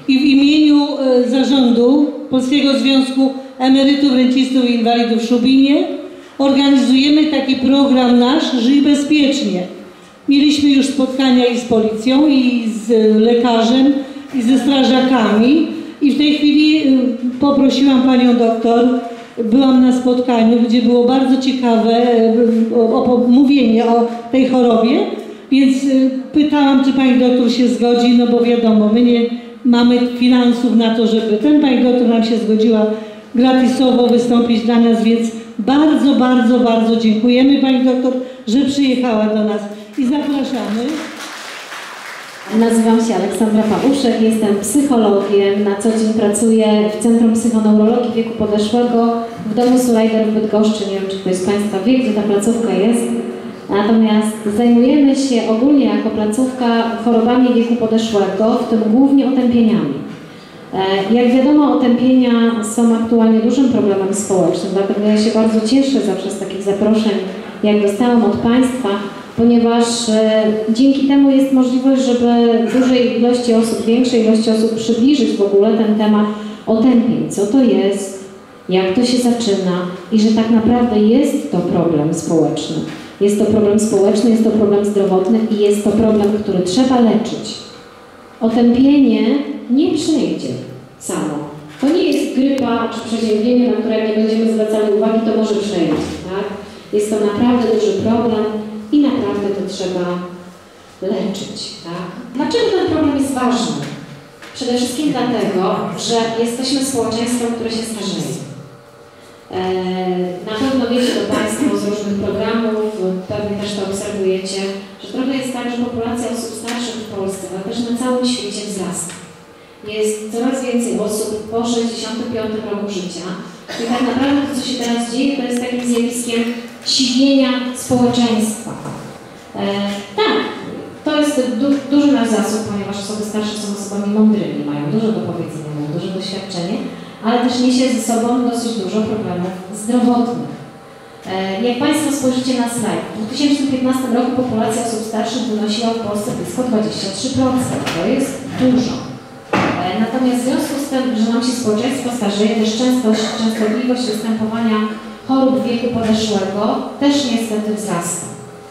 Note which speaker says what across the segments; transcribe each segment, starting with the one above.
Speaker 1: i w imieniu zarządu Polskiego Związku Emerytów, Rencistów i Inwalidów w Szubinie organizujemy taki program nasz Żyj Bezpiecznie. Mieliśmy już spotkania i z policją, i z lekarzem, i ze strażakami i w tej chwili poprosiłam panią doktor, byłam na spotkaniu, gdzie było bardzo ciekawe mówienie o tej chorobie, więc pytałam, czy pani doktor się zgodzi, no bo wiadomo, my nie mamy finansów na to, żeby pani doktor nam się zgodziła gratisowo wystąpić dla nas, więc bardzo, bardzo, bardzo dziękujemy pani doktor, że przyjechała do nas i zapraszamy.
Speaker 2: Nazywam się Aleksandra Pałuszek, jestem psychologiem, na co dzień pracuję w Centrum Psychoneurologii Wieku Podeszłego w Domu Sulejder w Bydgoszczy. Nie wiem, czy ktoś z Państwa wie, gdzie ta placówka jest. Natomiast zajmujemy się ogólnie jako placówka chorobami wieku podeszłego, w tym głównie otępieniami. Jak wiadomo, otępienia są aktualnie dużym problemem społecznym, dlatego ja się bardzo cieszę zawsze z takich zaproszeń, jak dostałam od Państwa, ponieważ dzięki temu jest możliwość, żeby dużej ilości osób, większej ilości osób przybliżyć w ogóle ten temat otępień, co to jest, jak to się zaczyna i że tak naprawdę jest to problem społeczny. Jest to problem społeczny, jest to problem zdrowotny i jest to problem, który trzeba leczyć. Otępienie nie przejdzie samo. To nie jest grypa czy przeziębienie, na które nie będziemy zwracali uwagi, to może przejść. Tak? Jest to naprawdę duży problem i naprawdę to trzeba leczyć. Tak? Dlaczego ten problem jest ważny? Przede wszystkim dlatego, że jesteśmy społeczeństwem, które się starzeje. Na pewno wiecie to Państwo z różnych programów, pewnie też to obserwujecie, że trochę jest tak, że populacja osób starszych w Polsce, ale też na całym świecie wzrasta. Jest coraz więcej osób po 65 roku życia i tak naprawdę to, co się teraz dzieje, to jest takim zjawiskiem siwienia społeczeństwa. Tak, to jest duży nasz zasób, ponieważ osoby starsze są osobami mądrymi, mają dużo do powiedzenia, mają duże doświadczenie, ale też niesie ze sobą dosyć dużo problemów zdrowotnych. Jak Państwo spojrzycie na slajd, w 2015 roku populacja osób starszych wynosiła w Polsce blisko 23%. To jest dużo. Natomiast w związku z tym, że nam się społeczeństwo starzeje, też częstotliwość występowania chorób wieku podeszłego też niestety wzrasta.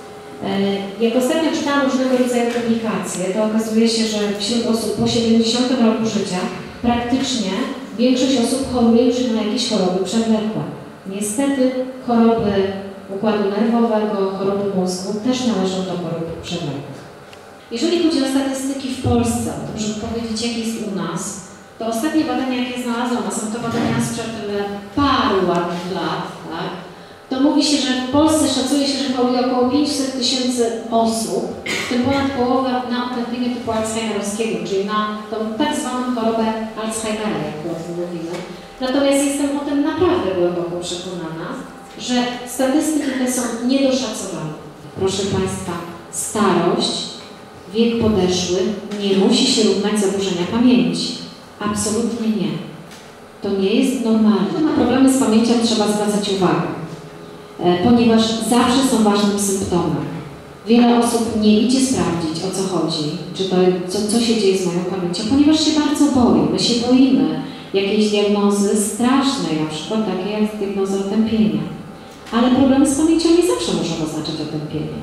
Speaker 2: Jak ostatnio czytałam różnego rodzaju publikacje, to okazuje się, że wśród osób po 70 roku życia praktycznie większość osób choruje już na jakieś choroby przewlekłe. Niestety choroby układu nerwowego, choroby mózgu też należą do chorób przewlekłych. Jeżeli chodzi o statystyki w Polsce, żeby powiedzieć, jak jest u nas, to ostatnie badania, jakie znalazłam, a są to badania sprzed paru ładnych lat, tak, to mówi się, że w Polsce szacuje się, że choruje około 500 000 osób, w tym ponad połowa na otępienie typu alzheimerowskiego, czyli na tą tak zwaną chorobę Alzheimera, jak to mówimy. Natomiast jestem o tym naprawdę głęboko przekonana, że statystyki te są niedoszacowane. Proszę Państwa, starość, wiek podeszły nie musi się równać zaburzenia pamięci. Absolutnie nie. To nie jest normalne. Na problemy z pamięcią trzeba zwracać uwagę, ponieważ zawsze są ważnym symptomem. Wiele osób nie idzie sprawdzić, o co chodzi, czy to, co się dzieje z moją pamięcią, ponieważ się bardzo boją. My się boimy jakiejś diagnozy strasznej, na przykład takiej jak diagnoza otępienia. Ale problemy z pamięcią nie zawsze muszą oznaczać otępienie.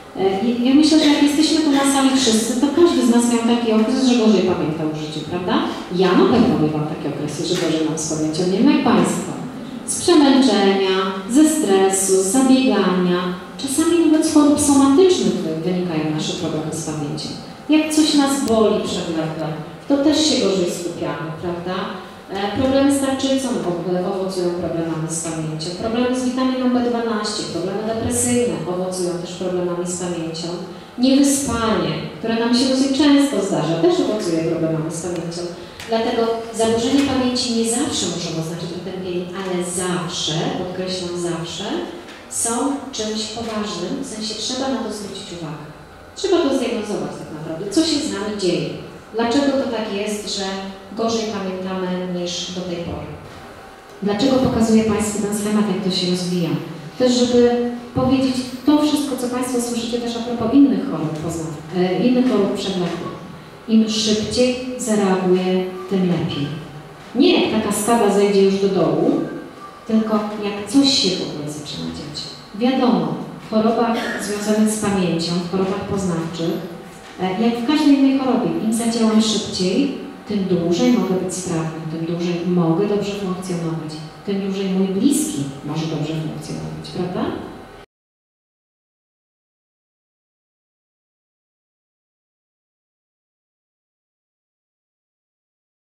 Speaker 2: Ja myślę, że jak jesteśmy tu na sali wszyscy, to każdy z nas miał taki okres, że gorzej pamiętał w życiu, prawda? Ja na pewno miałam takie okresy, że gorzej mam z pamięcią, nie wiem jak Państwo. Z przemęczenia, ze stresu, z zabiegania, czasami nawet z chorób somatycznych wynikają nasze problemy z pamięcią. Jak coś nas boli przewlekle, to też się gorzej skupiamy, prawda? Problemy z tarczycą owocują problemami z pamięcią, problemy z witaminą B12, problemy depresyjne owocują też problemami z pamięcią, niewyspanie, które nam się dosyć często zdarza, też owocuje problemami z pamięcią. Dlatego zaburzenia pamięci nie zawsze muszą oznaczać otępienie, ale zawsze, podkreślam zawsze, są czymś poważnym, w sensie trzeba na to zwrócić uwagę. Trzeba to zdiagnozować tak naprawdę, co się z nami dzieje. Dlaczego to tak jest, że gorzej pamiętamy niż do tej pory? Dlaczego pokazuję Państwu ten schemat, jak to się rozwija? Też, żeby powiedzieć to wszystko, co Państwo słyszycie też a propos innych chorób przewlekłych. Im szybciej zareaguje, tym lepiej. Nie jak ta kaskada zejdzie już do dołu, tylko jak coś się w ogóle zaczyna dziać. Wiadomo, w chorobach związanych z pamięcią, w chorobach poznawczych, jak w każdej innej chorobie, im zadziałam szybciej, tym dłużej mogę być sprawny, tym dłużej mogę dobrze funkcjonować, tym dłużej mój bliski może dobrze funkcjonować, prawda?